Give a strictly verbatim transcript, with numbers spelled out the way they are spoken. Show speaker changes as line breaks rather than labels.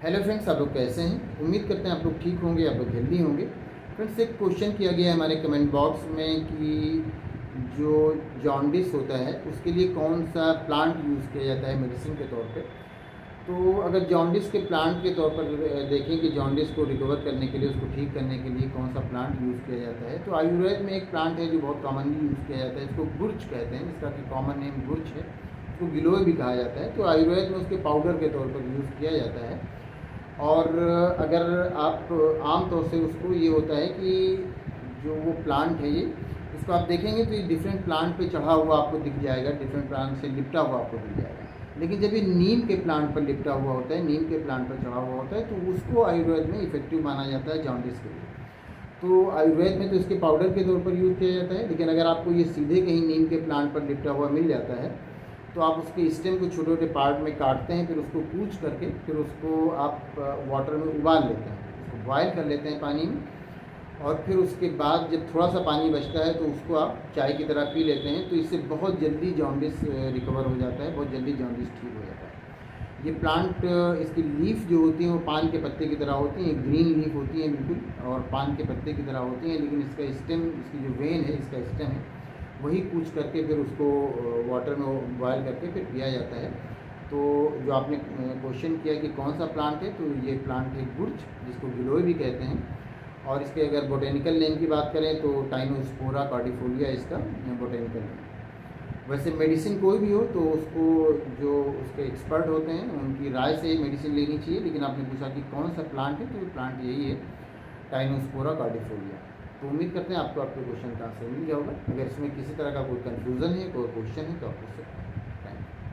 Hello friends, आप लोग कैसे हैं? उम्मीद करते हैं आप लोग ठीक होंगे, आप लोग हेल्दी होंगे। फ्रेंड्स, एक क्वेश्चन किया गया है हमारे कमेंट बॉक्स में कि जो जॉन्डिस होता है उसके लिए कौन सा प्लांट यूज़ किया जाता है मेडिसिन के तौर पे। तो अगर जॉन्डिस के प्लांट के तौर पर देखें कि जॉन्डिस को रिकवर करने के लिए, उसको ठीक करने के लिए कौन सा प्लांट यूज़ किया जाता है, तो आयुर्वेद में एक प्लांट है जो बहुत कॉमनली यूज़ किया जाता है, इसको गुर्च कहते हैं। इसका कि कॉमन नेम गुर्च है, इसको गिलोय भी कहा जाता है। तो आयुर्वेद में उसके पाउडर के तौर पर यूज़ किया जाता है। और अगर आप आम तौर से उसको ये होता है कि जो वो प्लांट है, ये इसको आप देखेंगे तो ये डिफरेंट प्लांट पे चढ़ा हुआ आपको दिख जाएगा, डिफरेंट प्लांट से लिपटा हुआ आपको दिख जाएगा। लेकिन जब ये नीम के प्लांट पर लिपटा हुआ होता है, नीम के प्लांट पर चढ़ा हुआ होता है, तो उसको आयुर्वेद में इफेक्टिव माना जाता है जॉन्डिस के लिए। तो आयुर्वेद में तो इसके पाउडर के तौर पर यूज़ किया जाता है। लेकिन अगर आपको ये सीधे कहीं नीम के प्लांट पर लिपटा हुआ मिल जाता है तो आप उसके स्टेम को छोटे छोटे पार्ट में काटते हैं, फिर उसको कूच करके फिर उसको आप वाटर में उबाल लेते हैं, उसको बॉयल कर लेते हैं पानी में। और फिर उसके बाद जब थोड़ा सा पानी बचता है तो उसको आप चाय की तरह पी लेते हैं। तो इससे बहुत जल्दी जॉन्डिस रिकवर हो जाता है, बहुत जल्दी जॉन्डिस ठीक हो जाता है। ये प्लांट, इसकी लीफ जो होती हैं वो पान के पत्ते की तरह होती हैं, ग्रीन लीफ होती हैं बिल्कुल, और पान के पत्ते की तरह होती हैं। लेकिन इसका स्टेम, इसकी जो वेन है, इसका स्टेम है, वही कूच करके फिर उसको वाटर में बॉयल करके फिर पिया जाता है। तो जो आपने क्वेश्चन किया कि कौन सा प्लांट है, तो ये प्लांट है गुर्च, जिसको गिलोय भी कहते हैं। और इसके अगर बोटेनिकल नेम की बात करें तो टाइनोस्पोरा कार्डिफोलिया इसका बोटेनिकल नेम। वैसे मेडिसिन कोई भी हो तो उसको जो उसके एक्सपर्ट होते हैं उनकी राय से मेडिसिन लेनी चाहिए। लेकिन आपने पूछा कि कौन सा प्लांट है, तो ये प्लांट यही है, टाइनोस्पोरा कार्डिफोलिया। तो उम्मीद करते हैं आपको आपके क्वेश्चन का आंसर मिल गया होगा। अगर इसमें किसी तरह का कोई कन्फ्यूज़न है, कोई क्वेश्चन है, तो आप पूछ सकते हैं। Thank you.